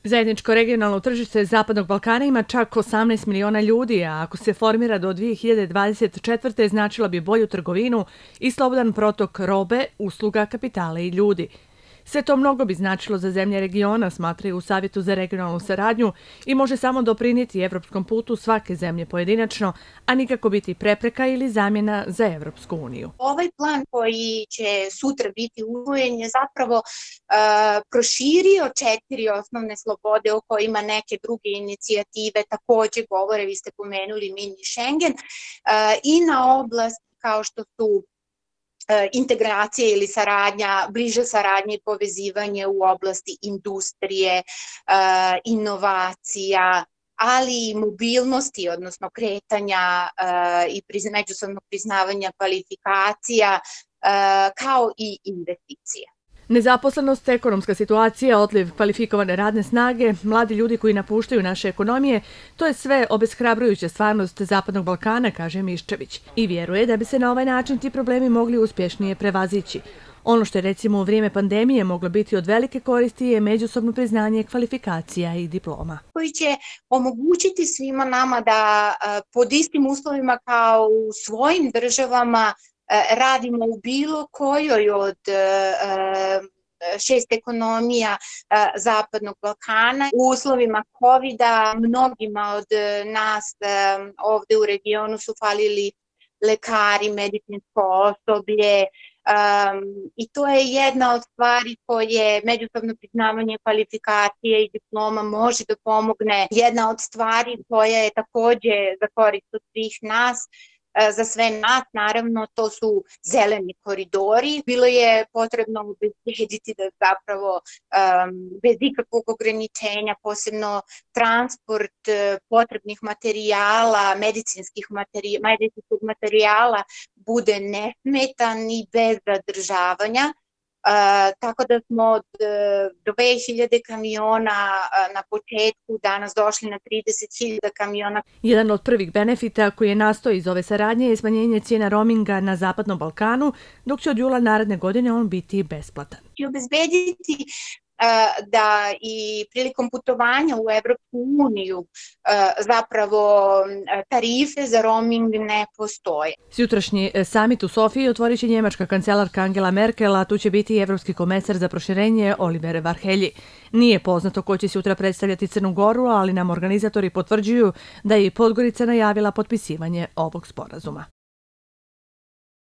Zajedničko regionalno tržište Zapadnog Balkana ima čak 18 miliona ljudi, a ako se formira do 2024. značilo bi bolju trgovinu i slobodan protok robe, usluga, kapitala i ljudi. Sve to mnogo bi značilo za zemlje regiona, smatraju u Savjetu za regionalnu saradnju, i može samo doprinijeti evropskom putu svake zemlje pojedinačno, a nikako biti prepreka ili zamjena za Evropsku uniju. Ovaj plan koji će sutra biti usvojen je zapravo proširio 4 osnovne slobode o kojima neke druge inicijative takođe govore, vi ste pomenuli mini Schengen, i na oblast kao što su integracija ili saradnja, bliže saradnje i povezivanje u oblasti industrije, inovacija, ali i mobilnosti, odnosno kretanja i međusobnog priznavanja kvalifikacija, kao i investicija. Nezaposlenost, ekonomska situacija, odliv kvalifikovane radne snage, mladi ljudi koji napuštaju naše ekonomije, to je sve obeshrabrujuća stvarnost Zapadnog Balkana, kaže Miščević, i vjeruje da bi se na ovaj način ti problemi mogli uspješnije prevazići. Ono što je recimo u vrijeme pandemije moglo biti od velike koristi je međusobno priznanje kvalifikacija i diploma. Koji će omogućiti svima nama da pod istim uslovima kao u svojim državama radimo u bilo kojoj od 6 ekonomija Zapadnog Balkana. U uslovima COVID-a mnogima od nas ovde u regionu su falili lekari, medicinsko osoblje, i to je jedna od stvari koje međusobno priznavanje kvalifikacije i diploma može da pomogne. Jedna od stvari koja je takođe za korist od svih nas, za sve nas, naravno, to su zeleni koridori. Bilo je potrebno obezbediti da zapravo bez ikakvog ograničenja, posebno transport potrebnih materijala, medicinskog materijala bude nesmetan i bez zadržavanja. Tako da smo od 2000 kamiona na početku danas došli na 30.000 kamiona. Jedan od prvih benefita koji je nastao iz ove saradnje je smanjenje cijena roaminga na Zapadnom Balkanu, dok će od jula naredne godine on biti besplatan. I obezbediti da i prilikom putovanja u Evropsku uniju zapravo tarife za roaming ne postoje. Sutrašnji samit u Sofiji otvorit će njemačka kancelarka Angela Merkel, a tu će biti i evropski komesar za proširenje Oliver Varhelyi. Nije poznato ko će sutra predstavljati Crnu Goru, ali nam organizatori potvrđuju da je i Podgorica najavila potpisivanje ovog sporazuma.